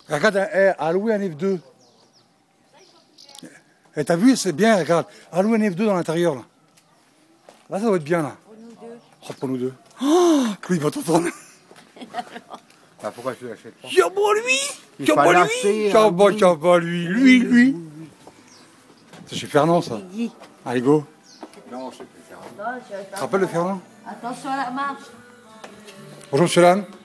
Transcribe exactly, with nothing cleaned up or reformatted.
Regarde, eh, à louer un F deux. Eh, t'as vu, c'est bien, regarde. À louer un F deux dans l'intérieur, là. Là, ça doit être bien, là. Pour nous deux. Oh, pour nous deux. Oh, lui, il va t'entendre. Bah, pourquoi tu l'achètes pas? Tiens, bon, lui. Il Tiens, faut bon, lui. lâcher, Tiens, hein, bon, oui. tiens, bon, lui. Lui, lui. C'est chez Fernand, ça. Guy. Allez, go. Non, je sais plus faire. Non, je vais Tu te rappelles de Fernand? Attention à la marche. Bonjour, monsieur Lannes.